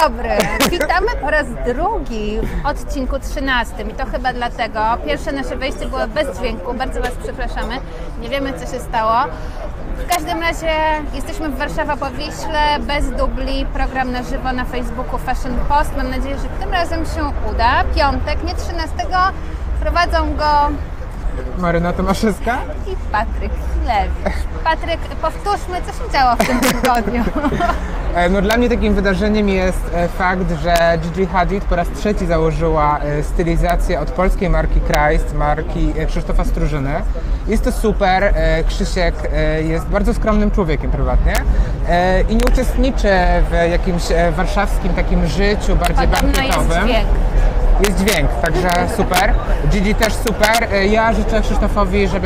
dobry, witamy po raz drugi w odcinku 13 i to chyba dlatego. Pierwsze nasze wejście było bez dźwięku, bardzo Was przepraszamy, nie wiemy co się stało. W każdym razie jesteśmy w Warszawa po Wiśle, bez dubli, program na żywo na Facebooku Fashion Post. Mam nadzieję, że tym razem się uda. Piątek, nie 13, prowadzą go Maryna Tomaszewska i Patryk Chilewicz. Patryk, powtórzmy, co się działo w tym tygodniu. No, dla mnie takim wydarzeniem jest fakt, że Gigi Hadid po raz trzeci założyła stylizację od polskiej marki Christ, marki Krzysztofa Strużyny. Jest to super. Krzysiek jest bardzo skromnym człowiekiem prywatnie i nie uczestniczy w jakimś warszawskim takim życiu bardziej bankietowym. Jest dźwięk, także super. Gigi też super. Ja życzę Krzysztofowi, żeby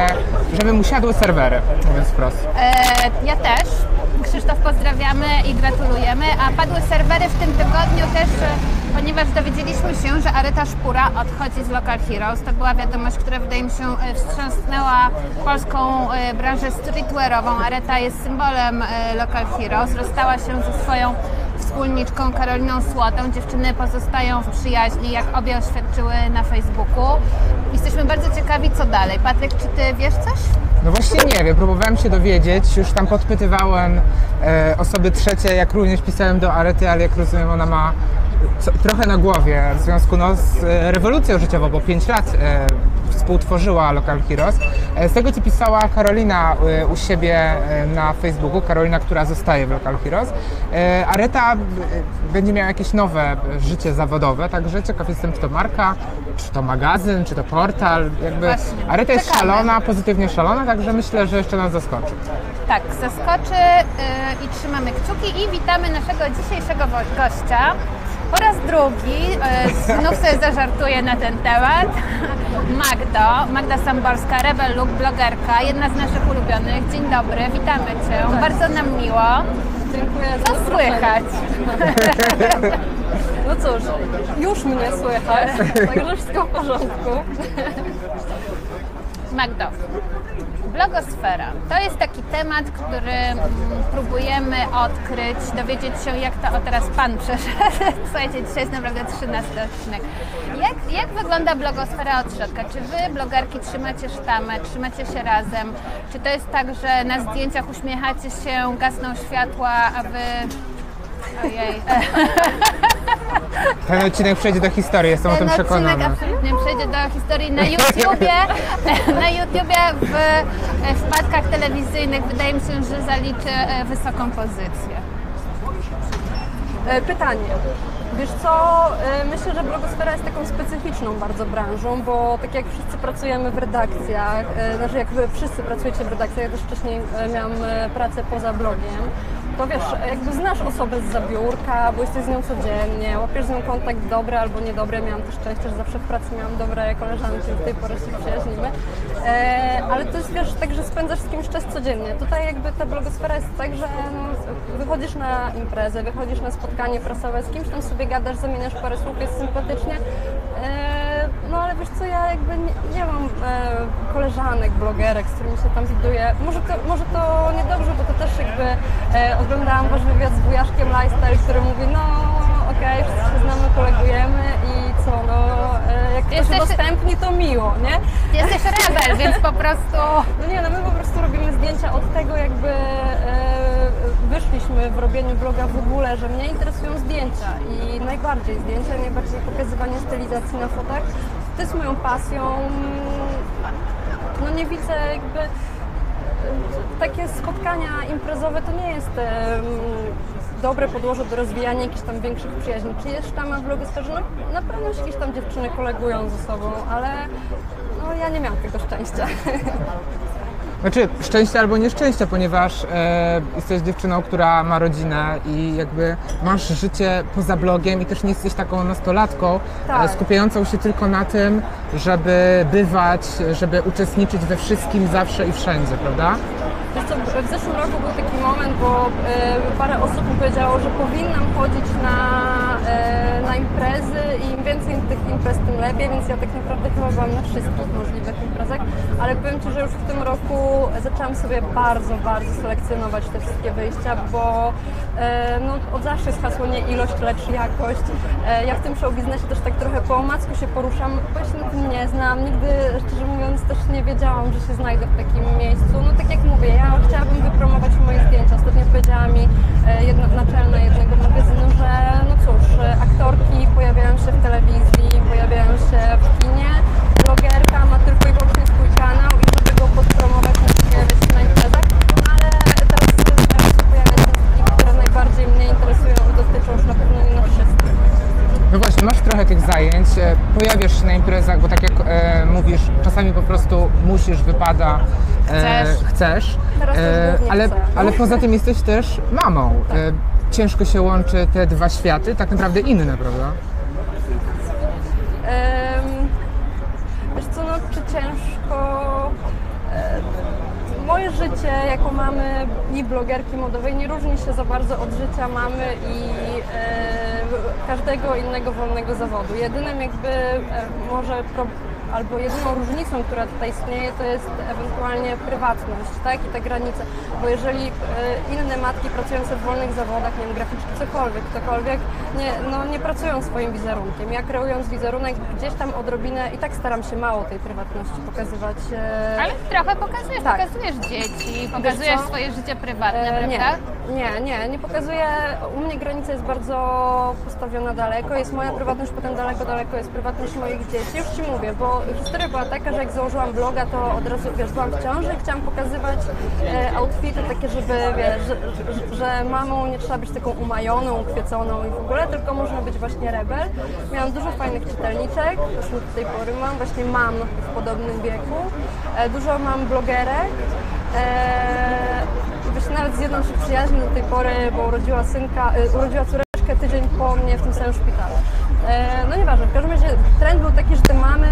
mu siadły serwery, mówiąc wprost. Ja też. Krzysztof, pozdrawiamy i gratulujemy. A padły serwery w tym tygodniu też, ponieważ dowiedzieliśmy się, że Aryta Szpura odchodzi z Local Heroes. To była wiadomość, która wydaje mi się wstrząsnęła polską branżę streetwearową. Aryta jest symbolem Local Heroes. Rozstała się ze swoją wspólniczką Karoliną Słotą. Dziewczyny pozostają w przyjaźni, jak obie oświadczyły na Facebooku. Jesteśmy bardzo ciekawi, co dalej. Patryk, czy Ty wiesz coś? No właśnie nie wiem, próbowałem się dowiedzieć, już tam podpytywałem osoby trzecie, jak również pisałem do Aryty, ale jak rozumiem ona ma trochę na głowie w związku z rewolucją życiową, bo 5 lat współtworzyła Local Heroes. Z tego co pisała Karolina u siebie na Facebooku, Karolina, która zostaje w Local Heroes, Aryta będzie miała jakieś nowe życie zawodowe, także ciekaw jestem, czy to marka, czy to magazyn, czy to portal. Jakby właśnie, Aryta jest szalona, pozytywnie szalona, także myślę, że jeszcze nas zaskoczy. Tak, zaskoczy i trzymamy kciuki i witamy naszego dzisiejszego gościa. Po raz drugi, znów sobie zażartuję na ten temat, Magda Samborska, Rebel Look, blogerka, jedna z naszych ulubionych. Dzień dobry, witamy Cię, Cześć. Bardzo nam miło. Dziękuję za Co słychać? No cóż, już mnie słychać, także wszystko w porządku. Magdo, blogosfera to jest taki temat, który próbujemy odkryć, dowiedzieć się, jak to teraz Pan przeszedł. Słuchajcie, dzisiaj jest naprawdę 13 odcinek. Jak wygląda blogosfera od środka? Czy Wy, blogerki, trzymacie sztamę, trzymacie się razem? Czy to jest tak, że na zdjęciach uśmiechacie się, gasną światła, a Wy... Ojej. Ten odcinek przejdzie do historii, jestem o tym przekonana. Ten odcinek absolutnie przejdzie do historii na YouTubie. Na YouTubie w wpadkach telewizyjnych wydaje mi się, że zaliczy wysoką pozycję. Pytanie. Wiesz co, myślę, że blogosfera jest taką specyficzną bardzo branżą, bo tak jak wszyscy pracujemy w redakcjach, znaczy jak Wy wszyscy pracujecie w redakcjach, ja też wcześniej miałam pracę poza blogiem, to wiesz, jakby znasz osobę zza biurka, bo jesteś z nią codziennie, łapiesz z nią kontakt dobry albo niedobry. Miałam też szczęście, że zawsze w pracy miałam dobre koleżanki, do tej pory się przyjaźnimy. Ale to jest, wiesz, tak, że spędzasz z kimś czas codziennie. Tutaj jakby ta blogosfera jest tak, że wychodzisz na imprezę, wychodzisz na spotkanie prasowe, z kimś tam sobie gadasz, zamieniasz parę słów, jest sympatycznie. No ale wiesz co, ja jakby nie mam koleżanek, blogerek, z którymi się tam widuję. Może to niedobrze, bo to też jakby oglądałam Wasz wywiad z wujaszkiem Lifestyle, który mówi, no okej, wszyscy się znamy, kolegujemy i co, no jak ktoś Jesteś... udostępni, to miło, nie? Ty jesteś rebel, więc po prostu... No nie, no my po prostu robimy zdjęcia od tego, jakby wyszliśmy w robieniu bloga w ogóle, że mnie interesują zdjęcia i najbardziej zdjęcia, najbardziej pokazywanie stylizacji na fotach. To jest moją pasją. No nie widzę jakby... Takie spotkania imprezowe to nie jest dobre podłoże do rozwijania jakichś tam większych przyjaźni. Czy jest sztama w blogosferze? No, na pewno się jakieś tam dziewczyny kolegują ze sobą, ale no, ja nie miałam tego szczęścia. Znaczy, szczęście albo nieszczęście, ponieważ jesteś dziewczyną, która ma rodzinę i jakby masz życie poza blogiem i też nie jesteś taką nastolatką, Tak. skupiającą się tylko na tym, żeby bywać, żeby uczestniczyć we wszystkim zawsze i wszędzie, prawda? Wiesz co, w zeszłym roku był taki moment, bo parę osób mi powiedziało, że powinnam chodzić na imprezy i im więcej tych imprez, tym lepiej, więc ja tak naprawdę chyba byłam na wszystkich możliwych imprezach, ale powiem Ci, że już w tym roku zaczęłam sobie bardzo selekcjonować te wszystkie wyjścia, bo no, od zawsze jest hasło nie ilość, lecz jakość. Ja w tym show biznesie też tak trochę po omacku się poruszam, bo ja się na tym nie znam, nigdy, szczerze mówiąc, też nie wiedziałam, że się znajdę w takim miejscu. No tak jak mówię, ja chciałabym wypromować moje zdjęcia. Ostatnio powiedziała mi naczelna jednego magazynu, że no cóż, aktorki pojawiają się w telewizji, pojawiają się w kinie, blogerka ma tylko i wyłącznie swój kanał i żeby go podpromować, musi pojawiać się na imprezach, ale teraz zaczynam się pojawiać na które najbardziej mnie interesują i dotyczą już na pewno nie na wszystkich. No właśnie, masz trochę tych zajęć, pojawiasz się na imprezach, bo tak jak mówisz, czasami po prostu musisz, wypada, chcesz, Teraz też głównie chcę. ale poza tym jesteś też mamą. Tak. Ciężko się łączy te dwa światy, tak naprawdę inne, prawda? Wiesz co, no czy ciężko? Moje życie jako mamy i blogerki modowej nie różni się za bardzo od życia mamy i każdego innego wolnego zawodu. Jedynym jakby albo jedyną różnicą, która tutaj istnieje, to jest ewentualnie prywatność, tak? I te granice. Bo jeżeli inne matki pracujące w wolnych zawodach, nie wiem, graficzki, ktokolwiek, nie pracują swoim wizerunkiem. Ja kreując wizerunek gdzieś tam odrobinę i tak staram się mało tej prywatności pokazywać. Ale trochę pokazujesz, tak. Pokazujesz dzieci, pokazujesz swoje życie prywatne, prawda? Nie pokazuję. U mnie granica jest bardzo postawiona daleko, jest moja prywatność, potem daleko jest prywatność moich dzieci. Już Ci mówię, bo historia była taka, że jak założyłam bloga, to od razu, wiesz, byłam w ciąży i chciałam pokazywać outfity takie, żeby, wiesz, że mamą nie trzeba być taką umajoną, ukwieconą i w ogóle, tylko można być właśnie rebel. Miałam dużo fajnych czytelniczek, zresztą do tej pory mam, właśnie mam w podobnym wieku. Dużo mam blogerek. Wiesz, nawet z jedną się przyjaźnię do tej pory, bo urodziła córeczkę tydzień po mnie w tym samym szpitalu. No nieważne, w każdym razie trend był taki, że te mamy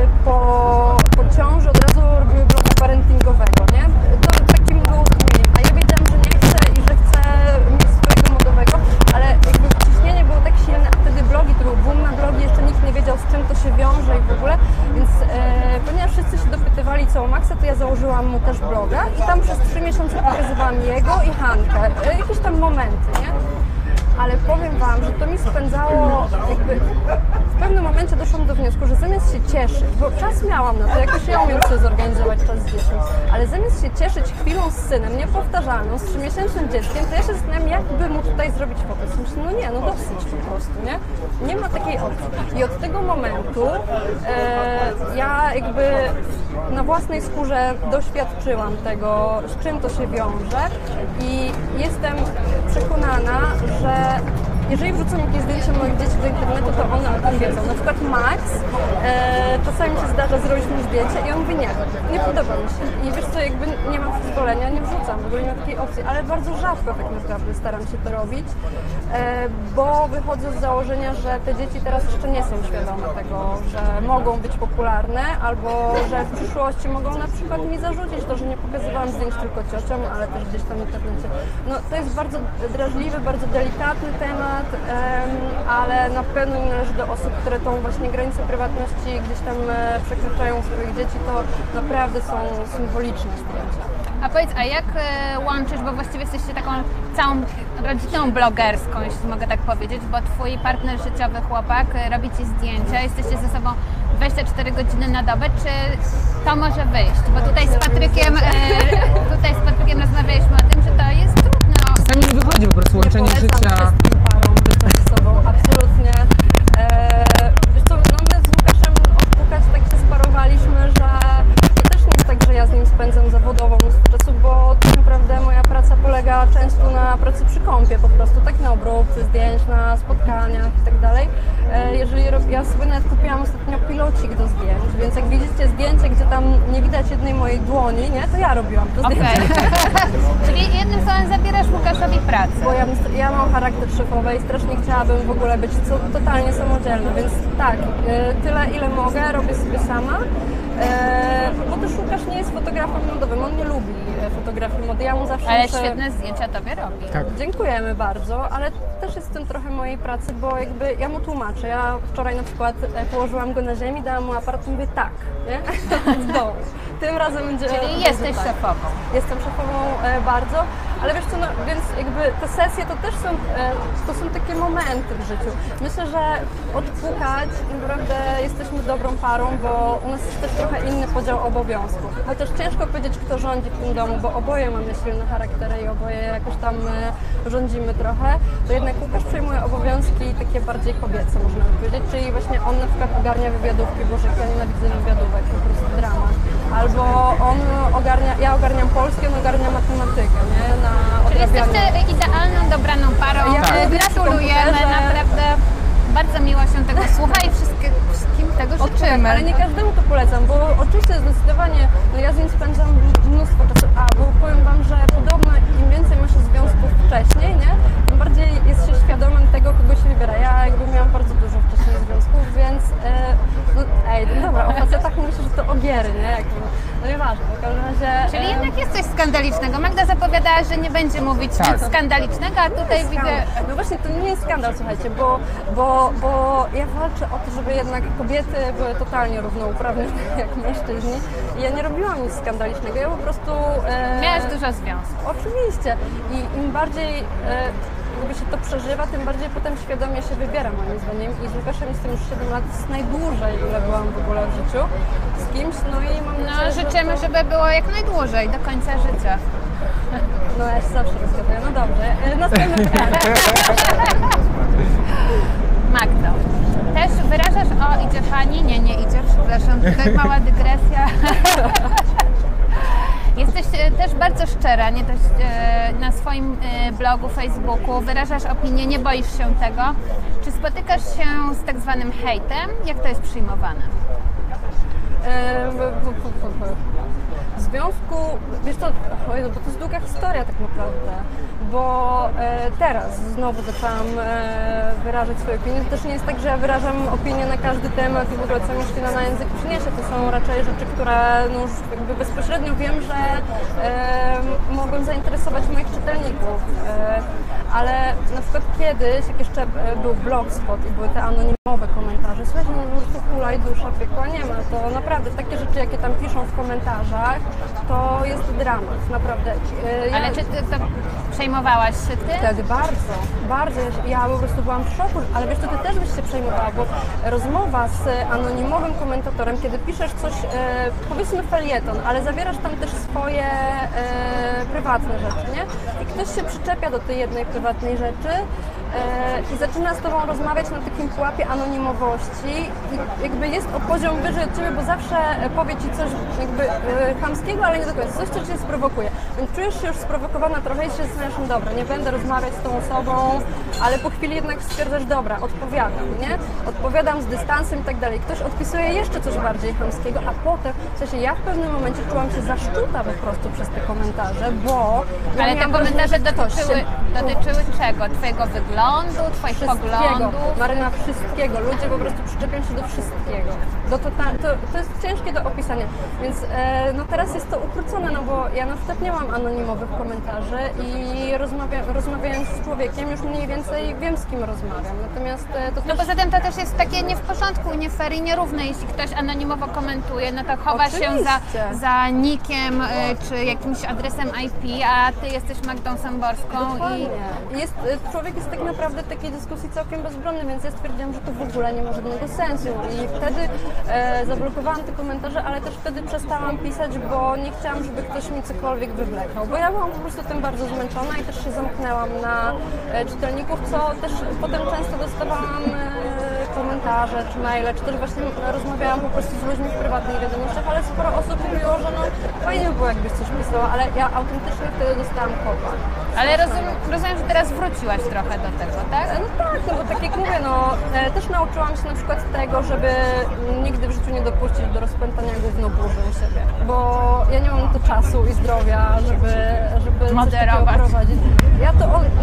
po ciąży od razu robiły bloga parentingowego, nie? To takim było tłumieniem, a ja wiedziałam, że nie chcę i że chcę mieć swojego modowego, ale jakby ciśnienie było tak silne, a wtedy blogi, to był boom na blogi, jeszcze nikt nie wiedział, z czym to się wiąże i w ogóle, więc ponieważ wszyscy się dopytywali co o Maxa, to ja założyłam mu też bloga i tam przez 3 miesiące pokazywałam jego i Hankę, jakieś tam momenty, nie? Ale powiem Wam, że to mi spędzało, jakby w pewnym momencie doszłam do wniosku, że zamiast się cieszyć, bo czas miałam na to, jakoś ja umiem sobie zorganizować czas z dziećmi, ale zamiast się cieszyć chwilą z synem, niepowtarzalną, z 3-miesięcznym dzieckiem, to ja się zastanawiam, jakby mu tutaj zrobić fotę. Myślę, no nie, no dosyć po prostu, nie? Nie ma takiej opcji. I od tego momentu ja jakby na własnej skórze doświadczyłam tego, z czym to się wiąże i jestem przekonana, że jeżeli wrzucą jakieś zdjęcia moich dzieci do internetu, to one o tym wiedzą. Na przykład Max, czasami się zdarza zrobić mu zdjęcie i on mówi nie podoba mi się. I wiesz co, jakby nie mam pozwolenia, nie wrzucam, w ogóle nie ma takiej opcji, ale bardzo rzadko tak naprawdę staram się to robić, bo wychodzę z założenia, że te dzieci teraz jeszcze nie są świadome tego, że mogą być popularne, albo że w przyszłości mogą na przykład mi zarzucić to, że nie pokazywałam zdjęć tylko ciociom, ale też gdzieś tam w internecie. No to jest bardzo drażliwy, bardzo delikatny temat, ale na pewno nie należy do osób, które tą właśnie granicę prywatności gdzieś tam przekraczają swoich dzieci, to naprawdę są symboliczne zdjęcia. A powiedz, a jak łączysz, bo właściwie jesteście taką całą rodziną blogerską, jeśli mogę tak powiedzieć, bo twój partner życiowy, chłopak, robi ci zdjęcia, jesteście ze sobą 24 godziny na dobę, czy to może wyjść? Bo tutaj z Patrykiem rozmawialiśmy o tym, że to jest trudne. Czasami nie wychodzi po prostu łączenie polecam życia. wszystkim parom bycia ze sobą, absolutnie. Wiesz co, no my z Łukaszem odpukać tak się sparowaliśmy, że to też nie jest tak, że ja z nim spędzam zawodowo mnóstwo czasu, bo tak naprawdę moja praca polega często na pracy przy kąpie po prostu, tak na obróbce zdjęć, na spotkaniach i tak dalej. Ja sobie nawet kupiłam ostatnio pilocik do zdjęć, więc jak widzicie zdjęcie, gdzie tam nie widać jednej mojej dłoni, nie, to ja robiłam to zdjęcie. Czyli jednym słowem zabierasz Łukaszowi pracę. pracy. Bo ja mam charakter szefowy i strasznie chciałabym w ogóle być totalnie samodzielna, więc tak, tyle ile mogę, robię sobie sama. Bo też Łukasz nie jest fotografem modowym, on nie lubi fotografii mody. Ja mu zawsze Ale muszę... świetne zdjęcia tobie robi. Tak. Dziękujemy bardzo, ale też jest w tym trochę mojej pracy, bo jakby ja mu tłumaczę. Ja wczoraj na przykład położyłam go na ziemi, dałam mu aparat i mówię tak, nie? Z dołu. Tym razem będzie... Czyli jesteś tak. szefową. Jestem szefową bardzo, ale wiesz co, no, więc jakby te sesje to też są, to są takie momenty w życiu. Myślę, że odpukać naprawdę jesteśmy dobrą parą, bo u nas jest też trochę inny podział obowiązków. Chociaż ciężko powiedzieć, kto rządzi w tym domu, bo oboje mamy silne charaktery i oboje jakoś tam rządzimy trochę, to jednak Łukasz przejmuje obowiązki takie bardziej kobiece, można by powiedzieć, czyli właśnie on na przykład ogarnia wywiadówki, bo ja nienawidzę wywiadówek, po prostu dramat. Albo on ogarnia, ja ogarniam polski, on ogarnia matematykę, nie? Na Czyli odrabianie. jesteście idealną, dobraną parą. Ja Tak. Gratulujemy, komputerze. naprawdę bardzo miło się tego słucha i wszystkim tego życzymy. Ale nie każdemu to polecam, bo oczywiście zdecydowanie, no ja z nim spędzam mnóstwo czasu, bo powiem Wam, że podobno im więcej ma się związków wcześniej, nie? Tym bardziej jest się świadomym tego, kogo się wybiera. Ja jakby miałam bardzo dużo wcześniej związków, więc no dobra, o facetach myślę, że to ogiery, nie? Jakby, no nieważne, w każdym razie... Czyli jednak jest coś skandalicznego. Magda zapowiadała, że nie będzie mówić Tak. nic skandalicznego, a tutaj widzę... No właśnie, to nie jest skandal, słuchajcie, bo ja walczę o to, żeby jednak kobiety były totalnie równouprawnione jak mężczyźni. I ja nie robiłam nic skandalicznego, ja po prostu... Miałaś dużo związków. Oczywiście. I im bardziej jakby się to przeżywa, tym bardziej potem świadomie się wybiera, moim zdaniem. I z Łukaszem jestem już 7 lat, to jest najdłużej, ile byłam w ogóle w życiu z kimś. No i mam nadzieję, No, życzymy, że to... żeby było jak najdłużej, do końca życia. No ja się zawsze rozgaduję. No dobrze. Następne pytanie. Magdo, też wyrażasz, idzie pani? Nie idzie, przepraszam, tutaj mała dygresja. Jesteś też bardzo szczera, nie dość, na swoim blogu, Facebooku, wyrażasz opinię, nie boisz się tego. Czy spotykasz się z tak zwanym hejtem? Jak to jest przyjmowane? W związku, wiesz co, bo to jest długa historia tak naprawdę, bo teraz znowu zaczęłam wyrażać swoje opinie. To też nie jest tak, że ja wyrażam opinię na każdy temat i w ogóle co mi chwila na język przyniesie. To są raczej rzeczy, które no już jakby bezpośrednio wiem, że mogą zainteresować moich czytelników. Ale na przykład kiedyś, jak jeszcze był Blogspot i były te anonimowe komentarze, słuchajcie, no po prostu kula i dusza, piekła nie ma. To naprawdę takie rzeczy, jakie tam piszą w komentarzach, to jest dramat, naprawdę. Ale czy ty to przejmowałaś się ty? Wtedy bardzo. Ja po prostu byłam w szoku, ale wiesz, to ty też byś się przejmowała, bo rozmowa z anonimowym komentatorem, kiedy piszesz coś, powiedzmy felieton, ale zawierasz tam też swoje prywatne rzeczy, nie? I ktoś się przyczepia do tej jednej prywatnej rzeczy i zaczyna z tobą rozmawiać na takim pułapie anonimowości i jakby jest o poziom wyżej od ciebie, bo zawsze powie ci coś jakby chamskiego, ale nie do końca, coś, co cię sprowokuje. Więc czujesz się już sprowokowana trochę i się zastanawiasz, no dobra, nie będę rozmawiać z tą osobą, ale po chwili jednak stwierdzasz, dobra, odpowiadam, nie? Odpowiadam z dystansem i tak dalej. Ktoś odpisuje jeszcze coś bardziej chamskiego, a potem, w sensie ja w pewnym momencie czułam się zaszczuta po prostu przez te komentarze, bo... ja Ale te miałam komentarze wrażenie, że ktoś dotyczyły czego? Twojego wyglądu, twoich poglądów? Maryna, wszystkiego. Ludzie po prostu przyczepią się do wszystkiego. To jest ciężkie do opisania. Więc no teraz jest to ukrócone, no bo ja na przykład nie mam anonimowych komentarzy i rozmawiając z człowiekiem już mniej więcej wiem, z kim rozmawiam. Natomiast to No też... poza tym to też jest takie nie w porządku, nie fair i nierówne. Jeśli ktoś anonimowo komentuje, no to chowa się Oczywiście. za nickiem czy jakimś adresem IP, a ty jesteś Magdą Samborską Dokładnie. Człowiek jest tak naprawdę w takiej dyskusji całkiem bezbronny, więc ja stwierdziłam, że to w ogóle nie ma żadnego sensu i wtedy zablokowałam te komentarze, ale też wtedy przestałam pisać, bo nie chciałam, żeby ktoś mi cokolwiek wywlekał, bo ja byłam po prostu tym bardzo zmęczona i też się zamknęłam na czytelników, co też potem często dostawałam komentarze czy maile, czy też właśnie rozmawiałam po prostu z ludźmi w prywatnych wiadomościach, ale sporo osób mówiło, że no fajnie by było, jakbyś coś pisała, ale ja autentycznie wtedy dostałam kopa. Ale rozumiem, że teraz wróciłaś trochę do tego, tak? No tak, no bo tak jak mówię, no też nauczyłam się na przykład tego, żeby nigdy w życiu nie dopuścić do rozpętania gównoburzy u siebie, bo ja nie mam na to czasu i zdrowia, żeby coś takiego Moderować. prowadzić. Ja to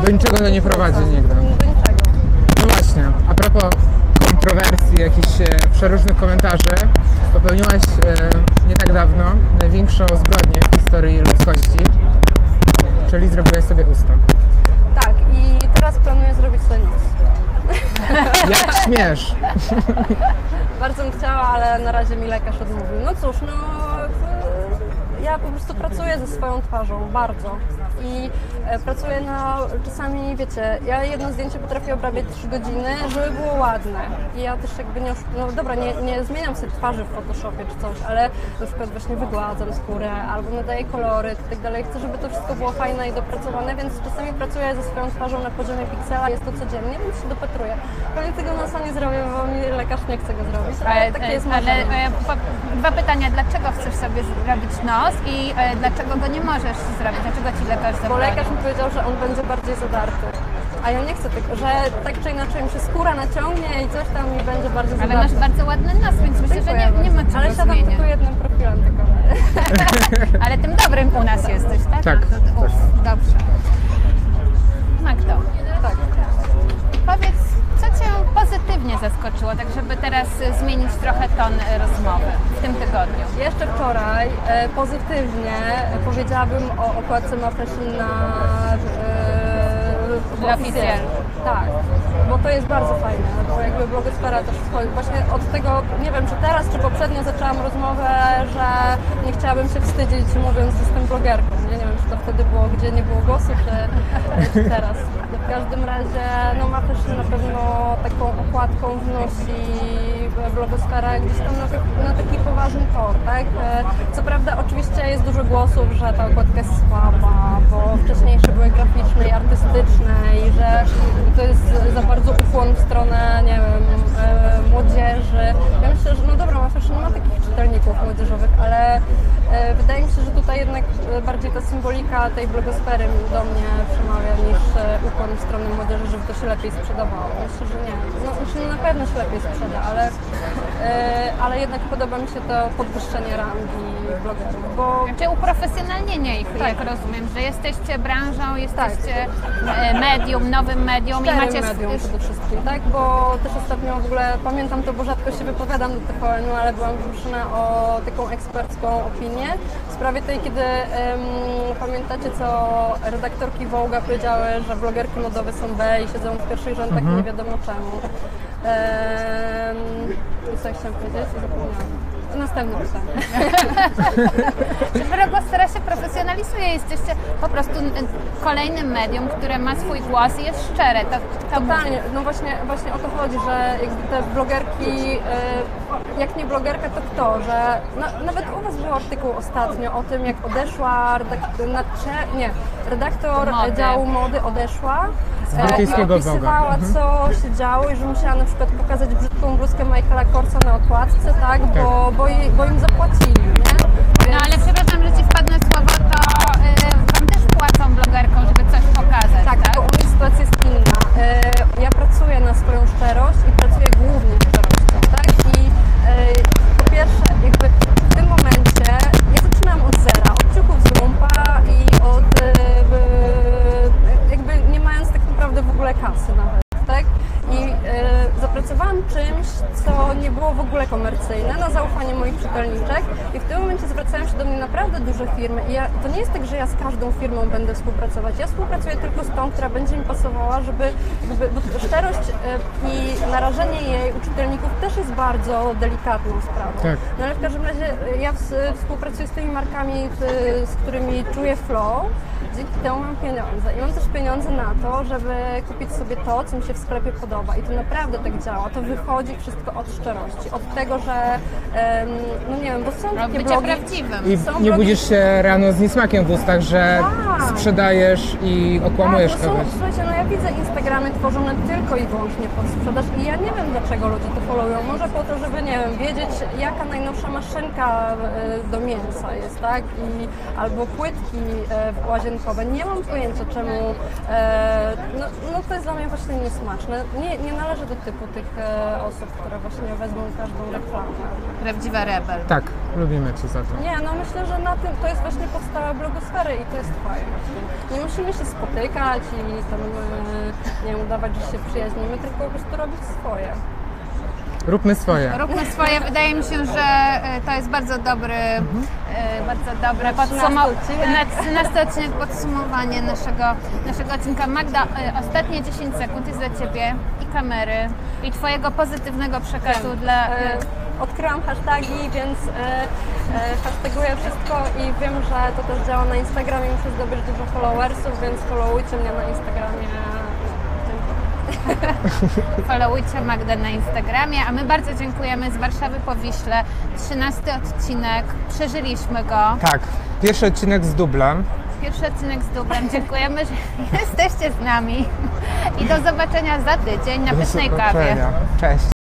Do niczego to nie prowadzi nigdy. Do niczego. No właśnie, a propos kontrowersji, jakichś przeróżnych komentarzy, popełniłaś nie tak dawno największą zbrodnię w historii ludzkości, czyli zrobiłaś sobie usta. Tak, i teraz planuję zrobić sobie nos. Jak śmiesz? Bardzo bym chciała, ale na razie mi lekarz odmówił. No cóż, ja po prostu pracuję ze swoją twarzą, bardzo. I pracuję czasami, wiecie, ja jedno zdjęcie potrafię obrabiać 3 godziny, żeby było ładne. I ja też jakby no dobra, nie zmieniam sobie twarzy w Photoshopie czy coś, ale na przykład właśnie wygładzam skórę albo nadaję koloryt i tak dalej. Chcę, żeby to wszystko było fajne i dopracowane, więc czasami pracuję ze swoją twarzą na poziomie piksela, jest to codziennie, więc się dopatruję. Pewnie tego nosa nie zrobię, bo mi lekarz nie chce go zrobić, ale takie jest marzenie. Dwa pytania, dlaczego chcesz sobie zrobić nos i dlaczego go nie możesz zrobić? Dlaczego ci lekarz zabronił? Bo lekarz mi powiedział, że on będzie bardziej zadarty. A ja nie chcę tego, że tak czy inaczej mi się skóra naciągnie i coś tam mi będzie bardziej zadarty. Ale masz bardzo ładny nos, więc myślę, że nie ma czego ale siadam zmieniać. tylko jednym profilem tylko. Ale tym dobrym u nas jesteś, tak? Tak. Uf, dobrze. Magdo, Tak. powiedz, co Cię pozytywnie zaskoczyło, tak żeby teraz zmienić trochę ton rozmowy w tym tygodniu? Jeszcze wczoraj pozytywnie powiedziałabym o okładce Ma Fashion na L'Officiel. Tak, bo to jest bardzo fajne, bo jakby blogosfera też wchodzi. Właśnie od tego, nie wiem czy teraz, czy poprzednio zaczęłam rozmowę, że nie chciałabym się wstydzić mówiąc, że jestem blogerką. Nie wiem, czy to wtedy było, gdzie nie było głosu, czy teraz. W każdym razie, no Ma Fashion na pewno taką okładką wnosi blogosferę gdzieś tam na taki poważny tor, tak? Co prawda oczywiście jest dużo głosów, że ta okładka jest słaba, bo wcześniejsze były graficzne i artystyczne i że to jest za bardzo ukłon w stronę, nie wiem, młodzieży. Ja myślę, że no dobra, Ma Fashion ma takich czytelników młodzieżowych, ale wydaje mi się, że tutaj jednak bardziej ta symbolika tej blogosfery do mnie przemawia niż ukłon w stronę młodzieży, żeby to się lepiej sprzedawało. Myślę, że nie. No, myślę, że na pewno się lepiej sprzeda, ale jednak podoba mi się to podwyższenie rangi blogerów, bo Znaczy uprofesjonalnienie ich, Tak. jak rozumiem, że jesteście branżą, jesteście medium, nowym medium i macie... medium przede wszystkim, tak? Bo też ostatnio w ogóle pamiętam to, bo rzadko się wypowiadam do TVN-u, ale byłam poproszona o taką ekspercką opinię w sprawie tej, kiedy pamiętacie, co redaktorki Vogue'a powiedziały, że blogerki modowe są B i siedzą w pierwszych rzędach i nie wiadomo czemu. Co chciałam powiedzieć? Zapomniałam. Następne pytanie. Blogosfera się profesjonalizuje, jesteście po prostu kolejnym medium, które ma swój głos i jest szczere. To Totalnie, no właśnie o to chodzi, że jakby te blogerki, jak nie blogerka, to kto? Że nawet u Was był artykuł ostatnio o tym, jak odeszła redaktor Mody. działu mody odeszła i brytyjskiego opisywała, Vogue'a. co się działo i że musiała na przykład pokazać brzydką bluzkę Michaela Korsa na okładce, tak? Bo im zapłacili, nie? No ale przepraszam, że Ci wpadnę słowo, to Wam też płacą blogerkom, żeby coś pokazać, tak? Tak, bo u mnie sytuacja jest inna. Ja pracuję na swoją szczerość i pracuję głównie szczerością, tak? I po pierwsze, jakby w tym momencie ja zaczynam od zera, od ciuchów z lumpa i od jakby nie mając tak naprawdę w ogóle kasy nawet, tak? I zapracowałam czymś, co nie było w ogóle komercyjne, na zaufanie moich czytelniczek i w tym momencie zwracają się do mnie naprawdę duże firmy i to nie jest tak, że ja z każdą firmą będę współpracować. Ja współpracuję tylko z tą, która będzie mi pasowała, żeby bo szczerość i narażenie jej u czytelników też jest bardzo delikatną sprawą. Tak. No ale w każdym razie ja współpracuję z tymi markami, z którymi czuję flow. Dzięki temu mam pieniądze i mam też pieniądze na to, żeby kupić sobie to, co mi się w sklepie podoba i to naprawdę tak działa, to wychodzi wszystko od szczerości, od tego, że no nie wiem, bo są takie Bycie blogi, prawdziwym. I Są nie blogi- budzisz się rano z niesmakiem w ustach, że Tak. sprzedajesz i okłamujesz tak, no kogoś. słuchajcie, no ja widzę Instagramy tworzone tylko i wyłącznie pod sprzedaż i ja nie wiem, dlaczego ludzie to followują. Może po to, żeby, nie wiem, wiedzieć, jaka najnowsza maszynka do mięsa jest, tak? Albo płytki łazienkowe. Nie mam pojęcia, czemu. No to jest dla mnie właśnie niesmaczne. Nie należę do typu tych osób, które właśnie chętnie wezmą każdą reklamę. Prawdziwa rebel. Tak, lubimy Cię za to. Nie, no myślę, że na tym to jest właśnie podstawa blogosfery i to jest fajne. Nie musimy się spotykać i tam, nie wiem, udawać, że się przyjaźnimy, tylko po prostu robić swoje. Róbmy swoje. Róbmy swoje. Wydaje mi się, że to jest bardzo dobre odcinek podsumowanie naszego odcinka. Magda, ostatnie 10 sekund jest dla Ciebie i kamery, i Twojego pozytywnego przekazu dla... Odkryłam hashtagi, więc hashtaguję wszystko i wiem, że to też działa na Instagramie. Muszę zdobyć dużo followersów, więc followujcie mnie na Instagramie. Followujcie Magdę na Instagramie, a my bardzo dziękujemy z Warszawy po Wiśle. 13 odcinek, przeżyliśmy go. Tak, pierwszy odcinek z dublem. Pierwszy odcinek z dublem. Dziękujemy, że jesteście z nami i do zobaczenia za tydzień na pysznej kawie. Cześć.